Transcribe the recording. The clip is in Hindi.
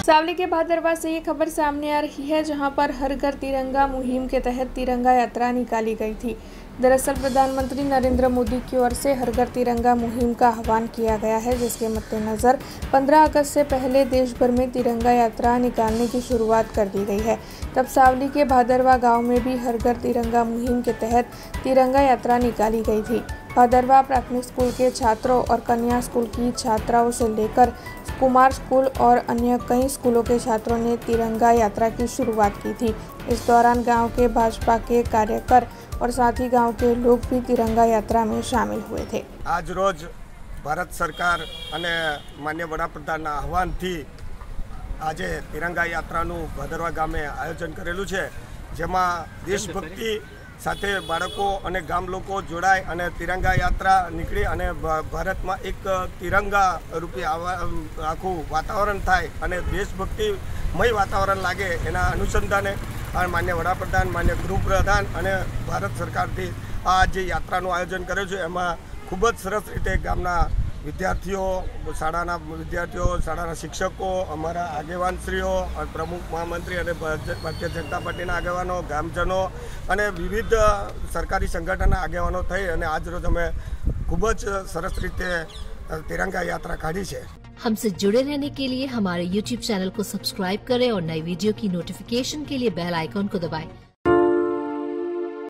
सावली के भादरवा से ये खबर सामने आ रही है, जहां पर हर घर तिरंगा मुहिम के तहत तिरंगा यात्रा निकाली गई थी। दरअसल प्रधानमंत्री नरेंद्र मोदी की ओर से हर घर तिरंगा मुहिम का आह्वान किया गया है, जिसके मद्देनजर 15 अगस्त से पहले देश भर में तिरंगा यात्रा निकालने की शुरुआत कर दी गई है। तब सावली के भादरवा गांव में भी हर घर तिरंगा मुहिम के तहत तिरंगा यात्रा निकाली गई थी। भादरवा प्राथमिक स्कूल के छात्रों और कन्या स्कूल की छात्राओं से लेकर कुमार स्कूल और अन्य कई स्कूलों के छात्रों ने तिरंगा यात्रा की शुरुआत की थी। इस दौरान गांव के भाजपा के कार्यकर और साथ ही गांव के लोग भी तिरंगा यात्रा में शामिल हुए थे। आज रोज भारत सरकार અને માન્ય વડાપ્રધાનના આહવાનથી આજે तिरंगा यात्राનું ભાદરવા ગામે આયોજન કરેલું છે, જેમાં દેશભક્તિ સાથે બાળકો અને ગામ લોકો જોડાય અને तिरंगा यात्रा નીકળી અને ભારતમાં એક तिरंगा રૂપી આખું વાતાવરણ થાય અને દેશભક્તિમય વાતાવરણ લાગે એના અનુસંધાને માન્ય વડાપ્રધાન, માન્ય ગૃહપ્રધાન અને ભારત સરકારથી આ જે યાત્રાનું આયોજન કર્યું છે, એમાં ખૂબ જ સરસ રીતે ગામના વિદ્યાર્થીઓ, શાળાના શિક્ષકો, અમારા આગેવાનશ્રીઓ, પ્રમુખ મહામંત્રી અને ભારતીય જનતા પાર્ટીના આગેવાનો, ગામજનો અને વિવિધ સરકારી સંગઠનના આગેવાનો થઈ અને આજ રોજ અમે ખૂબ જ સરસ રીતે तिरंगा यात्रा काढ़ी है। हमसे जुड़े रहने के लिए हमारे YouTube चैनल को सब्सक्राइब करें और नई वीडियो की नोटिफिकेशन के लिए बेल आइकॉन को दबाएं।